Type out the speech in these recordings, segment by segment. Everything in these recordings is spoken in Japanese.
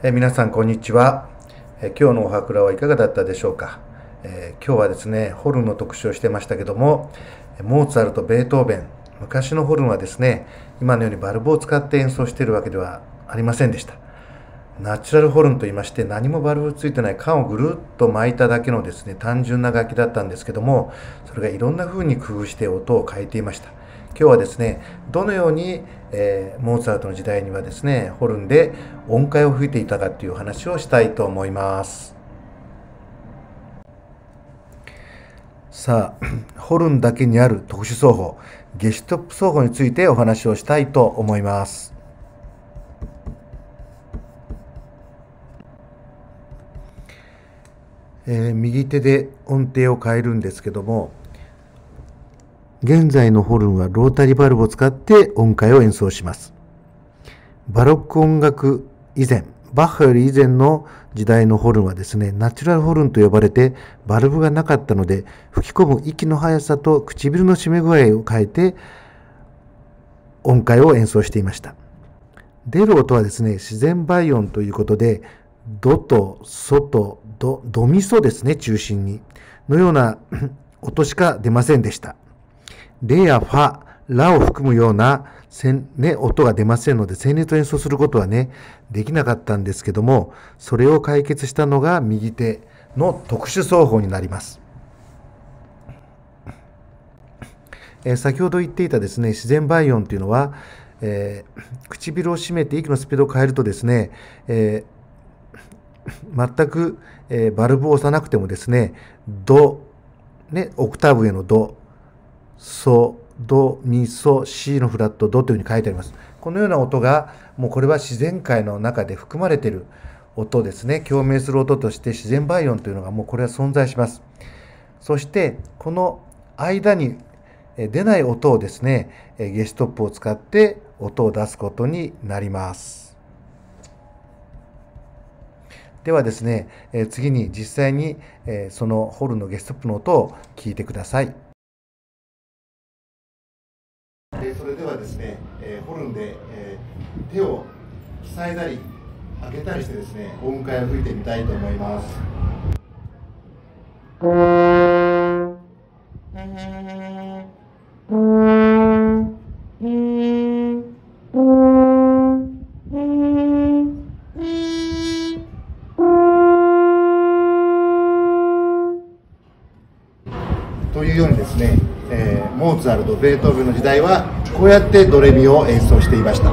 皆さんこんにちは。今日のおはくらはいかがだったでしょうか。今日はですね、ホルンの特集をしてましたけども、モーツァルト、ベートーベン、昔のホルンはですね、今のようにバルブを使って演奏しているわけではありませんでした。ナチュラルホルンといいまして、何もバルブついてない管をぐるっと巻いただけのですね、単純な楽器だったんですけども、それがいろんな風に工夫して音を変えていました。今日はですね、どのように、モーツァルトの時代にはですね、ホルンで音階を吹いていたかという話をしたいと思います。さあ、ホルンだけにある特殊奏法、ゲシュトップ奏法についてお話をしたいと思います。右手で音程を変えるんですけども、現在のホルンはロータリーバルブを使って音階を演奏します。バロック音楽以前、バッハより以前の時代のホルンはですね、ナチュラルホルンと呼ばれてバルブがなかったので、吹き込む息の速さと唇の締め具合を変えて音階を演奏していました。出る音はですね、自然倍音ということで、ドとソとドミソですね、中心にのような音しか出ませんでした。レやファ、ラを含むような音が出ませんので、旋律を演奏することはね、できなかったんですけども、それを解決したのが右手の特殊奏法になります。先ほど言っていたですね、自然倍音というのは、唇を締めて息のスピードを変えるとですね、全く、バルブを押さなくてもですね、ド、オクターブへのド、ソ、ド、ミ、ソ、シのフラット、ドというふうに書いてあります。このような音が、もうこれは自然界の中で含まれている音ですね。共鳴する音として自然倍音というのがもうこれは存在します。そして、この間に出ない音をですね、ゲシュトップを使って音を出すことになります。ではですね、次に実際にそのホルンのゲシュトップの音を聞いてください。それではですね、ホルンで手を塞いだり開けたりしてですね、音階を吹いてみたいと思います。というようにですね、モーツァルト、ベートーベンの時代はこうやってドレミを演奏していました。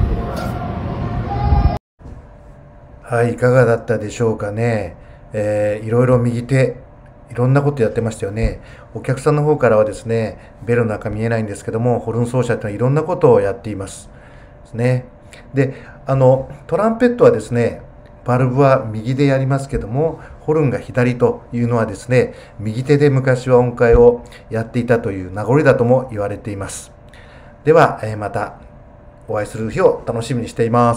はい、いかがだったでしょうかね。いろいろ右手、いろんなことやってましたよね。お客さんの方からはですね、ベルの中見えないんですけども、ホルン奏者ってのはいろんなことをやっています。ですね。で、トランペットはですね、バルブは右でやりますけども、ホルンが左というのはですね、右手で昔は音階をやっていたという名残だとも言われています。では、またお会いする日を楽しみにしています。